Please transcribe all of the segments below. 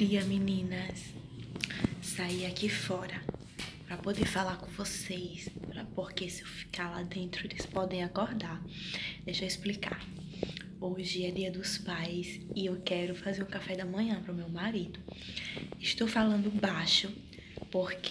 dia, meninas. Saí aqui fora pra poder falar com vocês, porque se eu ficar lá dentro eles podem acordar. Deixa eu explicar. Hoje é dia dos pais e eu quero fazer um café da manhã pro meu marido. Estou falando baixo porque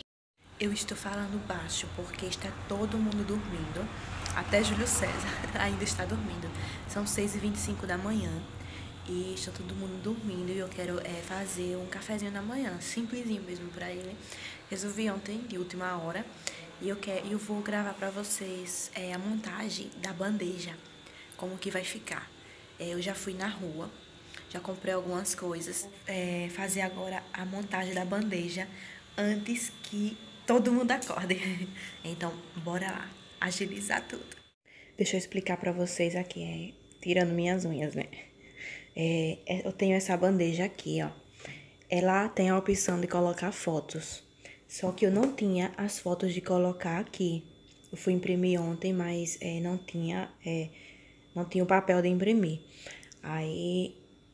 está todo mundo dormindo. Até Júlio César ainda está dormindo. São 6h25 da manhã e está todo mundo dormindo e eu quero fazer um cafezinho da manhã, simplesinho mesmo pra ele. Resolvi ontem, de última hora, e eu vou gravar pra vocês a montagem da bandeja, como que vai ficar. Eu já fui na rua, já comprei algumas coisas, fazer agora a montagem da bandeja antes que todo mundo acorde. Então, bora lá, agilizar tudo. Deixa eu explicar pra vocês aqui, tirando minhas unhas, né? Eu tenho essa bandeja aqui, ó. Ela tem a opção de colocar fotos. Só que eu não tinha as fotos de colocar aqui. Eu fui imprimir ontem, mas não tinha o papel de imprimir. Aí,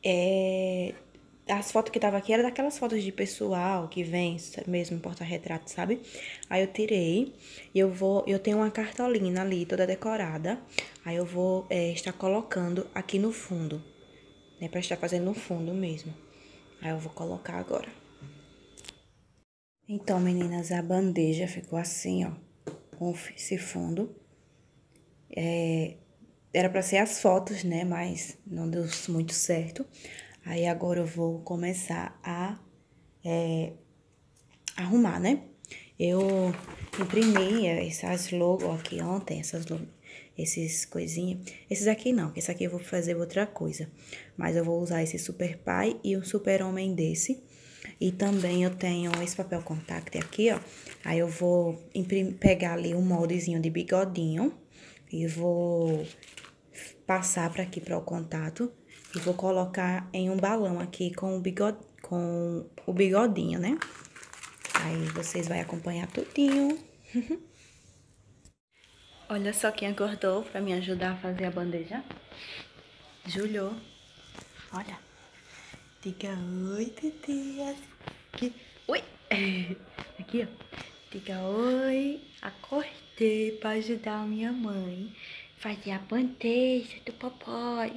as fotos que tava aqui eram daquelas fotos de pessoal que vem mesmo em porta-retrato, sabe? Aí eu tirei e eu tenho uma cartolina ali toda decorada. Aí eu vou estar colocando aqui no fundo, né? Pra estar fazendo no fundo mesmo. Aí eu vou colocar agora. Então, meninas, a bandeja ficou assim, ó, com esse fundo. Era pra ser as fotos, né, mas não deu muito certo. Aí agora eu vou começar a arrumar, né? Eu imprimi essas logos aqui ontem, esses coisinhas. Esses aqui não, esse aqui eu vou fazer outra coisa. Mas eu vou usar esse super pai e um super homem desse. E também eu tenho esse papel contact aqui, ó. Aí eu vou pegar ali um moldezinho de bigodinho e vou passar para aqui para o contato e vou colocar em um balão aqui com o bigodinho, né? Aí vocês vão acompanhar tudinho. Olha só quem acordou para me ajudar a fazer a bandeja. Júlio, olha. Diga oi, titia. Oi! Aqui, ó. Diga oi. Acordei pra ajudar a minha mãe fazer a bandeja do papai.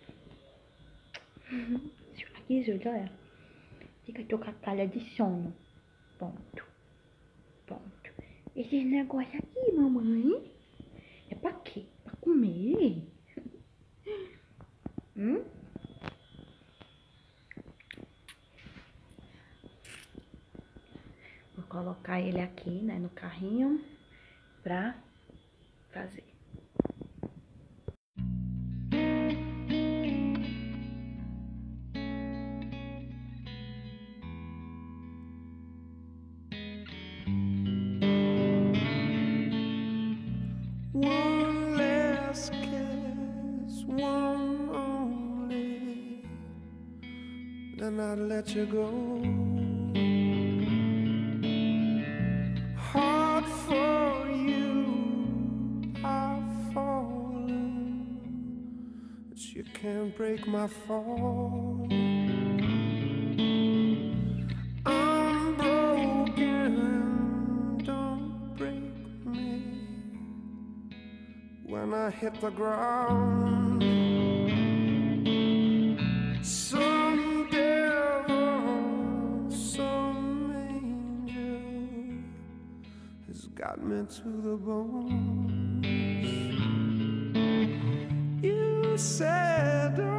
Aqui, Júlio, olha. Diga, tô com a cara de sono. Ponto. Ponto. Esse negócio aqui, mamãe, é pra quê? Pra comer? Vou colocar ele aqui, né, no carrinho pra fazer. One last kiss, one only, then I'd let you go. Hard for you, I've fallen, but you can't break my fall. I'm broken, don't break me. When I hit the ground, some devil, some angel has got me to the bones. You said